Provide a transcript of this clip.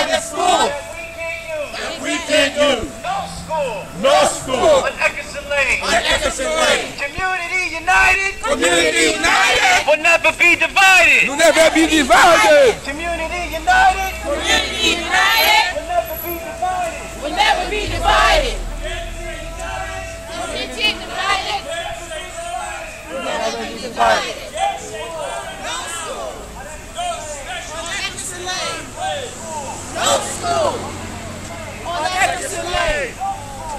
private school that we can't use. No school on Eckerson Lane. Community united Will never be divided. will never be divided. Community united.